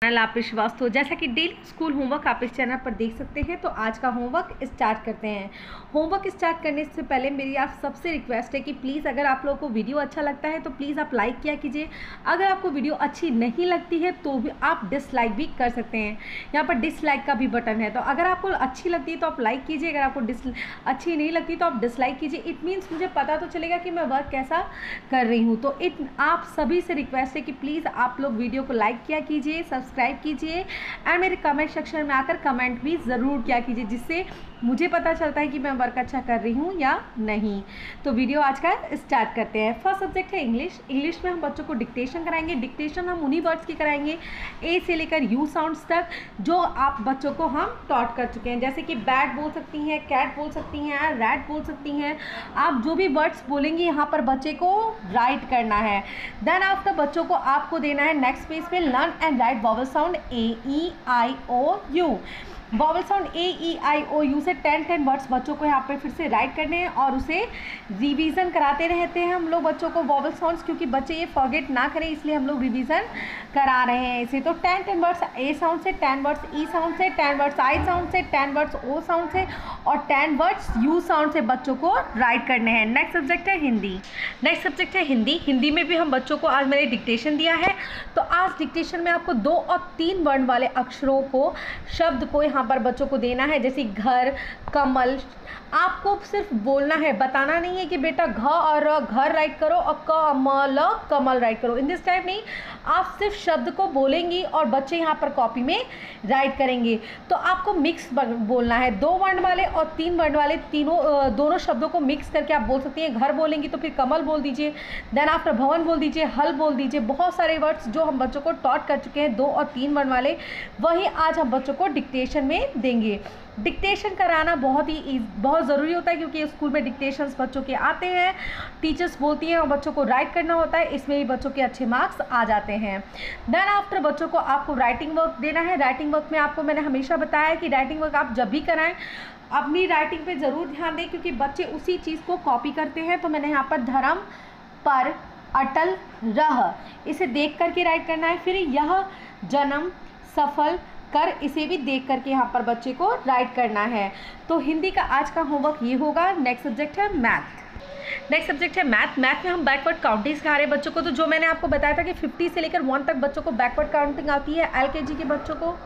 लाभ श्रीवास्तव। जैसा कि डेली स्कूल होमवर्क आप इस चैनल पर देख सकते हैं, तो आज का होमवर्क स्टार्ट करते हैं। होमवर्क स्टार्ट करने से पहले मेरी आप सबसे रिक्वेस्ट है कि प्लीज़ अगर आप लोगों को वीडियो अच्छा लगता है तो प्लीज़ आप लाइक किया कीजिए। अगर आपको वीडियो अच्छी नहीं लगती है तो भी आप डिसलाइक भी कर सकते हैं। यहाँ पर डिसलाइक का भी बटन है, तो अगर आपको अच्छी लगती है तो आप लाइक कीजिए, अगर आपको अच्छी नहीं लगती तो आप डिसलाइक कीजिए। इट मीन्स मुझे पता तो चलेगा कि मैं वर्क कैसा कर रही हूँ। तो आप सभी से रिक्वेस्ट है कि प्लीज़ आप लोग वीडियो को लाइक किया कीजिए, सब्सक्राइब कीजिए एंड मेरे कमेंट सेक्शन में आकर कमेंट भी ज़रूर किया कीजिए, जिससे मुझे पता चलता है कि मैं वर्क अच्छा कर रही हूँ या नहीं। तो वीडियो आज का स्टार्ट करते हैं। फर्स्ट सब्जेक्ट है इंग्लिश। इंग्लिश में हम बच्चों को डिक्टेशन कराएंगे। डिक्टेशन हम उन्हीं वर्ड्स की कराएंगे ए से लेकर यू साउंड्स तक जो आप बच्चों को हम टॉट कर चुके हैं, जैसे कि बैट बोल सकती हैं, कैट बोल सकती हैं, रैट बोल सकती हैं। आप जो भी वर्ड्स बोलेंगी यहाँ पर बच्चे को राइट करना है। देन आफ्टर बच्चों को आपको देना है नेक्स्ट पेज पे learn and write vowel sound A E I O U. Vowel sound A E I O U से 10 वर्ड्स बच्चों को यहाँ पे फिर से राइट करने हैं और उसे रिवीजन कराते रहते हैं हम लोग बच्चों को वॉवल साउंड्स, क्योंकि बच्चे ये फॉरगेट ना करें इसलिए हम लोग रिवीजन करा रहे हैं इसे। तो 10 वर्ड्स ए साउंड से, 10 वर्ड्स ई साउंड से, 10 वर्ड्स आई साउंड से, 10 वर्ड्स ओ साउंड से और 10 वर्ड्स यू साउंड से बच्चों को राइट करने हैं। नेक्स्ट सब्जेक्ट है हिंदी। नेक्स्ट सब्जेक्ट है हिंदी। हिंदी में भी हम बच्चों को आज मैंने डिक्टेशन दिया है, तो आज डिक्टेशन में आपको 2 और 3 वर्ण वाले अक्षरों को, शब्द को यहाँ पर बच्चों को देना है, जैसे घर, कमल। आपको सिर्फ बोलना है, बताना नहीं है कि बेटा घ और घर राइट करो और कमल कमल राइट करो। इन दिस टाइप नहीं, आप सिर्फ शब्द को बोलेंगी और बच्चे यहाँ पर कॉपी में राइट करेंगे। तो आपको मिक्स बोलना है, 2 वर्ण वाले और 3 वर्ण वाले दोनों शब्दों को मिक्स करके आप बोल सकती हैं। घर बोलेंगी तो फिर कमल बोल दीजिए, देन आफ्टर भवन बोल दीजिए, हल बोल दीजिए। बहुत सारे वर्ड्स जो हम बच्चों को टॉट कर चुके हैं 2 और 3 वर्ण वाले, वही आज हम बच्चों को डिक्टेशन में देंगे। डिक्टेशन कराना बहुत ज़रूरी होता है, क्योंकि स्कूल में डिक्टेशंस बच्चों के आते हैं, टीचर्स बोलती हैं और बच्चों को राइट करना होता है, इसमें भी बच्चों के अच्छे मार्क्स आ जाते हैं। देन आफ्टर बच्चों को आपको राइटिंग वर्क देना है। राइटिंग वर्क में आपको मैंने हमेशा बताया है कि राइटिंग वर्क आप जब भी कराएं अपनी राइटिंग पे ज़रूर ध्यान दें, क्योंकि बच्चे उसी चीज़ को कॉपी करते हैं। तो मैंने यहाँ पर धर्म, पर, अटल, रह, इसे देख करके राइट करना है। फिर यह, जन्म, सफल, कर, इसे भी देख करके यहाँ पर बच्चे को राइट करना है। तो हिंदी का आज का होमवर्क ये होगा। नेक्स्ट सब्जेक्ट है मैथ। नेक्स्ट सब्जेक्ट है मैथ। मैथ में हम बैकवर्ड काउंटिंग सिखा रहे हैं बच्चों को। तो जो मैंने आपको बताया था कि 50 से लेकर 1 तक बच्चों को बैकवर्ड काउंटिंग आती है, LKG के बच्चों को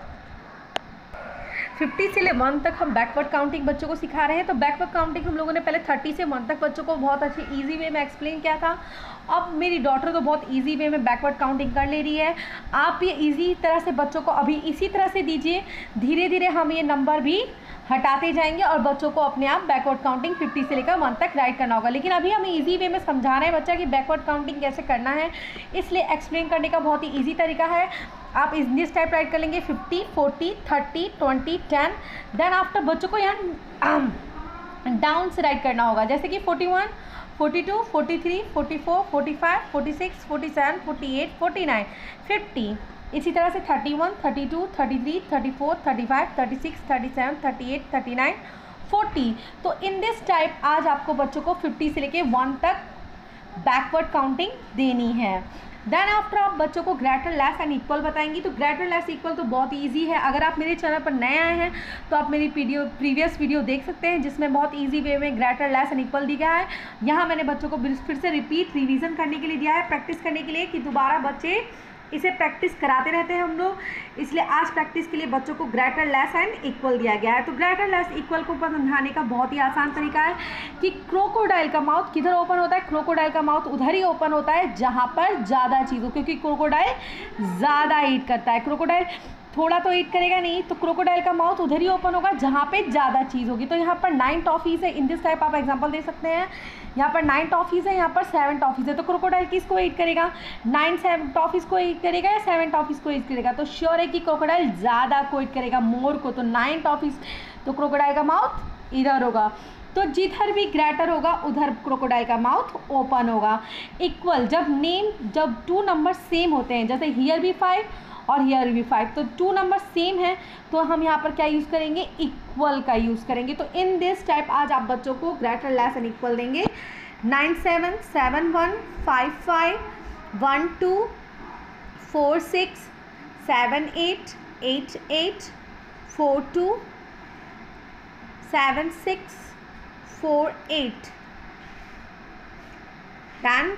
50 से ले 1 तक हम बैकवर्ड काउंटिंग बच्चों को सिखा रहे हैं। तो बैकवर्ड काउंटिंग हम लोगों ने पहले 30 से 1 तक बच्चों को बहुत अच्छे ईजी वे में एक्सप्लेन किया था। अब मेरी डॉटर तो बहुत इजी वे में बैकवर्ड काउंटिंग कर ले रही है। आप ये इजी तरह से बच्चों को अभी इसी तरह से दीजिए, धीरे धीरे हम ये नंबर भी हटाते जाएंगे और बच्चों को अपने आप बैकवर्ड काउंटिंग 50 से लेकर 1 तक राइट करना होगा। लेकिन अभी हम इजी वे में समझा रहे हैं बच्चा कि बैकवर्ड काउंटिंग कैसे करना है, इसलिए एक्सप्लेन करने का बहुत ही ईजी तरीका है। आप इस टाइप राइट कर लेंगे 50, 40, 30, 20, 10। देन आफ्टर बच्चों को यहाँ डाउन से राइट करना होगा, जैसे कि 41, 42, 43, 44, 45, 46, 47, 48, 49, 50। इसी तरह से 31, 32, 33, 34, 35, 36, 37, 38, 39, 40। तो इन दिस टाइप आज आपको बच्चों को 50 से लेके 1 तक बैकवर्ड काउंटिंग देनी है। देन आफ्टर आप बच्चों को ग्रेटर, लेस एंड इक्वल बताएंगी। तो ग्रेटर, लेस, इक्वल तो बहुत ईजी है। अगर आप मेरे चैनल पर नए आए हैं तो आप मेरी प्रीवियस वीडियो देख सकते हैं, जिसमें बहुत ईजी वे में ग्रेटर, लेस एंड इक्वल दिया है। यहाँ मैंने बच्चों को फिर से रिवीजन करने के लिए दिया है, प्रैक्टिस करने के लिए, कि दोबारा बच्चे इसे प्रैक्टिस कराते रहते हैं हम लोग, इसलिए आज प्रैक्टिस के लिए बच्चों को ग्रेटर, लेस एंड इक्वल दिया गया है। तो ग्रेटर, लेस, इक्वल को समझाने का बहुत ही आसान तरीका है कि क्रोकोडाइल का माउथ किधर ओपन होता है। क्रोकोडाइल का माउथ उधर ही ओपन होता है जहाँ पर ज़्यादा चीज़ हो, क्योंकि क्रोकोडाइल ज़्यादा ईट करता है। क्रोकोडाइल थोड़ा तो ईट करेगा नहीं, तो क्रोकोडाइल का माउथ उधर ही ओपन होगा जहाँ पे ज़्यादा चीज़ होगी। तो यहाँ पर 9 टॉफीज़ है। इन दिस टाइप आप एग्जांपल दे सकते हैं। यहाँ पर 9 टॉफीज़ है, यहाँ पर 7 टॉफीज़ है। तो क्रोकोडाइल किसको ईट करेगा? 9 टॉफीज़ को ईट करेगा या 7 टॉफीज़ को ईट करेगा? तो श्योर है कि क्रोकोडाइल ज़्यादा को ईट करेगा, मोर को। तो 9 टॉफीज़, तो क्रोकोडाइल का माउथ इधर होगा। तो जिधर भी ग्रेटर होगा उधर क्रोकोडाइल का माउथ ओपन होगा। इक्वल, जब 2 नंबर सेम होते हैं, जैसे हियर भी 5 और हियर भी 5, तो 2 नंबर सेम है, तो हम यहाँ पर क्या यूज़ करेंगे? इक्वल का यूज़ करेंगे। तो इन दिस टाइप आज आप बच्चों को ग्रेटर, लेस एंड इक्वल देंगे। 9 7, 7 1, 5 5, 1 2, 4 6, 7888427648 then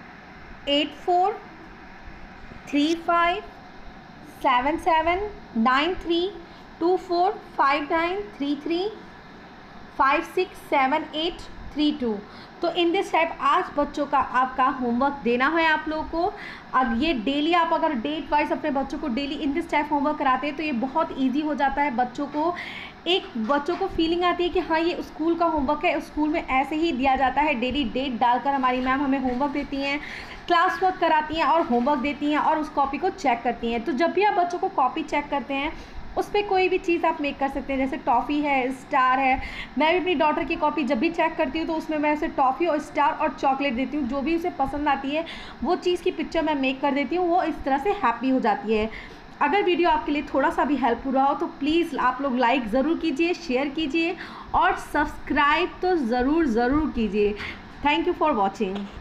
84357793245933567832। तो इन दिस टाइप आज बच्चों का आपका होमवर्क देना है आप लोगों को। अब ये डेली आप अगर डेट वाइज अपने बच्चों को daily in this type homework कराते हैं तो ये बहुत इजी हो जाता है। बच्चों को फीलिंग आती है कि हाँ ये स्कूल का होमवर्क है, स्कूल में ऐसे ही दिया जाता है। डेली डेट डालकर हमारी मैम हमें होमवर्क देती हैं, क्लास वर्क कराती हैं और होमवर्क देती हैं और उस कॉपी को चेक करती हैं। तो जब भी आप बच्चों को कॉपी चेक करते हैं उस पर कोई भी चीज़ आप मेक कर सकते हैं, जैसे टॉफ़ी है, स्टार है। मैं भी अपनी डॉटर की कॉपी जब भी चेक करती हूँ तो उसमें मैं उसे टॉफ़ी और स्टार और चॉकलेट देती हूँ। जो भी उसे पसंद आती है वो चीज़ की पिक्चर मैं मेक कर देती हूँ, वो इस तरह से हैप्पी हो जाती है। अगर वीडियो आपके लिए थोड़ा सा भी हेल्पफुल रहा हो तो प्लीज़ आप लोग लाइक ज़रूर कीजिए, शेयर कीजिए और सब्सक्राइब तो ज़रूर कीजिए। Thank you for watching.